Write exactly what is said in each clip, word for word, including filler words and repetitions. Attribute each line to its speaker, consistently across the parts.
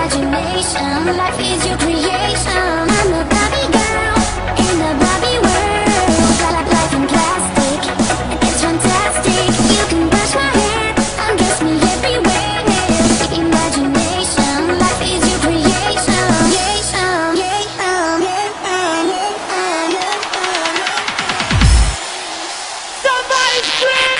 Speaker 1: imagination. Life is your creation. I'm a Barbie girl in a Barbie world. Like life in plastic, it's fantastic. You can brush my hair, undress me everywhere. Imagination, life is your creation. Yeah, um, yeah, um, yeah, um, yeah, um, yeah, um, yeah. Somebody scream!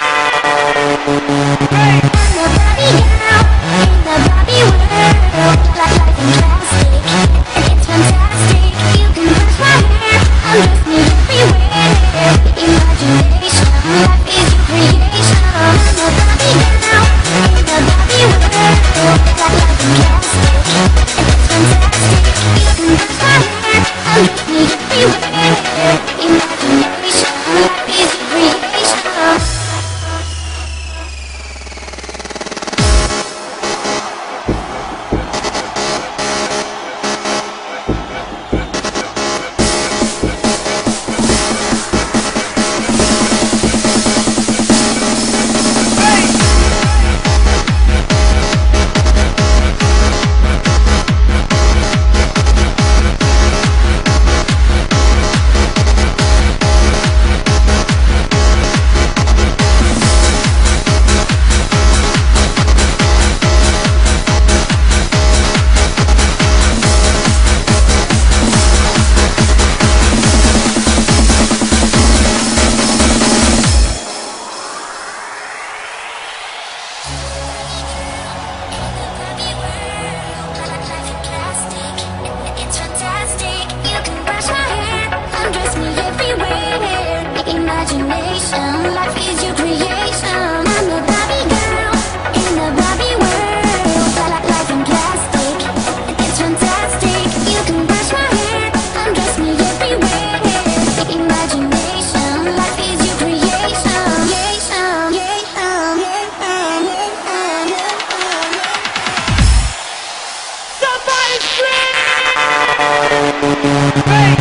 Speaker 1: Hey! I'm a Barbie girl in the Barbie world. Like life in plastic, it's fantastic. You can brush my hair, undress me everywhere. Imagination, life is your creation. I'm a Barbie girl in the Barbie world. Like life in plastic, it's fantastic. You can brush my hair, undress me everywhere. Imagination, life is your creation. Imagination, life is your creation. I'm a Barbie girl in a Barbie world. Like life in plastic, it's fantastic. You can brush my hair, undress me everywhere. Imagination, life is your creation. Yeah, um, yeah, um, yeah, um, yeah, um, yeah, um, yeah. Somebody scream! Hey!